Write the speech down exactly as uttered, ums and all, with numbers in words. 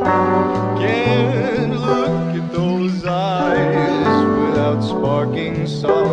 Can't look at those eyes without sparking some